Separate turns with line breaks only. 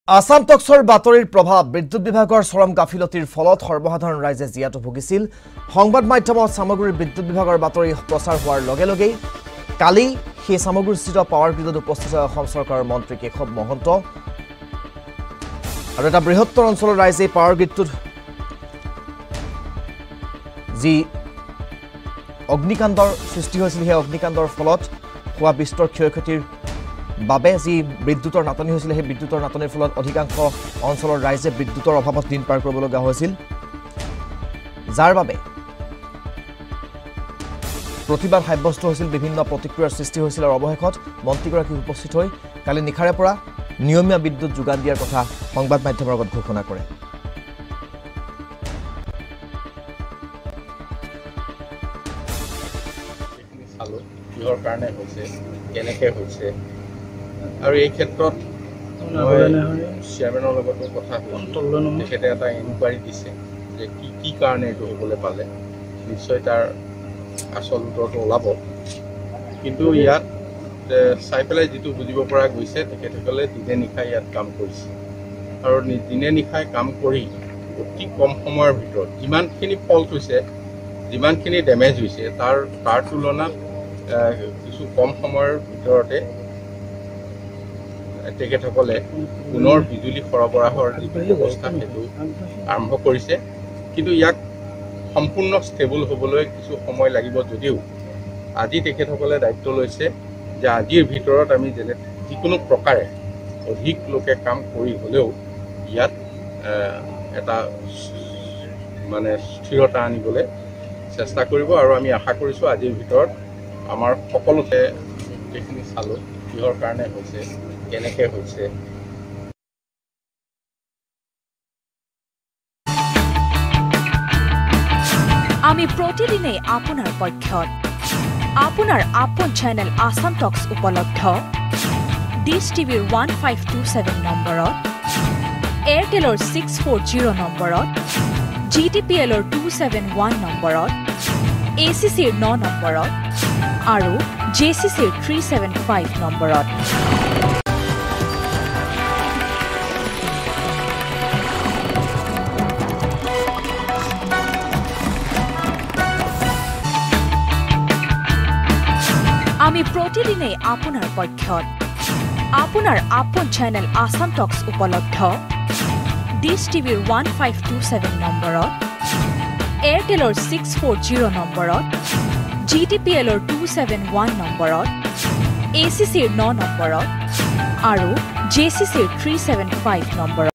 আসাম টকছৰ বাতৰিৰ প্ৰভাৱ বিদ্যুৎ বিভাগৰ চৰম গাফিলতিৰ ফলত সৰ্বসাধাৰণ ৰাইজে জিয়াটো ভুগিছিল সংবাদ মাধ্যমত সামগ্ৰী বিদ্যুৎ বিভাগৰ বাতৰি প্ৰচাৰ হোৱাৰ লগে লগে কালি সেই সামগ্ৰীস্থিত পাৱাৰ গ্ৰিডত উপস্থিত অসম চৰকাৰৰ মন্ত্ৰী কেশৱ মহন্ত আৰু এটা বৃহত্তৰ অঞ্চলৰ ৰাইজে পাৱাৰ গ্ৰিডটোত যি অগ্নিকাণ্ডৰ সৃষ্টি হৈছিল সেই অগ্নিকাণ্ডৰ ফলত হোৱা বিস্তৰ ক্ষয়ক্ষতিৰ বাবে যি বিদ্যুতৰ নাটনি হৈছিল সেই বিদ্যুতৰ নাটনিৰ ফলত অধিকাংশ অঞ্চলৰ ৰাইজে বিদ্যুতৰ অভাৱত দিন পাৰ কৰিব লগা হৈছিল যাৰ বাবে প্ৰতিবাদ সাব্যস্ত হৈছিল বিভিন্ন প্ৰতিক্ৰিয়াৰ সৃষ্টি হৈছিল আৰু অৱশেষত মন্ত্ৰীগৰাকী উপস্থিত হৈ কালি নিখাৰে পৰা নিয়মীয়া বিদ্যুৎ যোগান দিয়াৰ কথা সংবাদ মাধ্যমৰ আগত ঘোষণা কৰে
কিহৰ কাৰণে হৈছে কেনেকৈ হৈছে আৰু এই ক্ষেত্ৰত চেয়াৰমেনৰ লগতো কথা হ'ল তেখেতে এটা ইনকুৱাৰী দিছে যে কি কাৰণে এইটো হ'বলৈ পালে নিশ্চয় তাৰ আচল উত্তৰটো ওলাব কিন্তু ইয়াত চাই পেলাই যিটো বুজিব পৰা গৈছে তেখেতসকলে দিনে নিশাই ইয়াত কাম কৰিছে আৰু দিনে নিশাই কাম কৰি অতি কম সময়ৰ ভিতৰত যিমানখিনি ফল্ট হৈছে যিমানখিনি ডেমেজ হৈছে তাৰ তুলনাত কিছু কম সময়ৰ ভিতৰতে তেখেতসকলে পুনৰ বিজুলী সৰবৰাহৰ যি ব্যৱস্থা সেইটো আৰম্ভ কৰিছে কিন্তু ইয়াক সম্পূৰ্ণ ষ্টেবল হ'বলৈ কিছু সময় লাগিব যদিও আজি তেখেতসকলে দায়িত্ব লৈছে যে আজিৰ ভিতৰত আমি যিকোনো প্ৰকাৰে অধিক লোকে কাম কৰি হ'লেও ইয়াত এটা মানে স্থিৰতা আনিবলৈ চেষ্টা কৰিব আৰু আমি আশা কৰিছোঁ আজিৰ ভিতৰত আমাৰ সকলোতে যিখিনি চালোঁ কিহৰ কাৰণে হৈছে কেনেকৈ হৈছে
আমি প্ৰতিদিনে আপোনাৰ পক্ষত আপোনাৰ আপন চেনেল আসাম টকছ উপলব্ধ ডিশ টিভিৰ 1527 নম্বৰত এয়াৰটেলৰ 640 নম্বৰত GTPLৰ 271 নম্বৰত ACCৰ 9 নম্বৰত আৰু JCCৰ 375 নম্বৰত আমি প্ৰতিদিনে আপোনাৰ পক্ষত আপোনাৰ আপন চেনেল আসাম টকছ উপলব্ধ ডিশ টিভিৰ 1527 নম্বৰত এয়াৰটেলৰ 640 নম্বৰত GTPLৰ 271 নম্বৰত ACCৰ 9 নম্বৰত আৰু JCCৰ 375 নম্বৰত